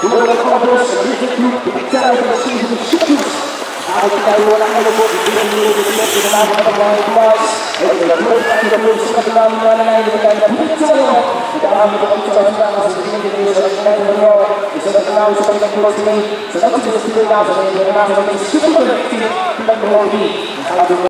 door de Anders, Richtergroep, de partij van de Steven Schietjes. Eigenlijk kijken we naar de voor de dingen die de de naam van de belangrijke plaats. En de grote en de mensen met de naam van de einde van de partij. Daar hebben we ook zo gedaan als de dingen die we net hebben gedaan. Dus dat is nou zo van de grote mee. Zodat we de naam van de naam van de Schietjes.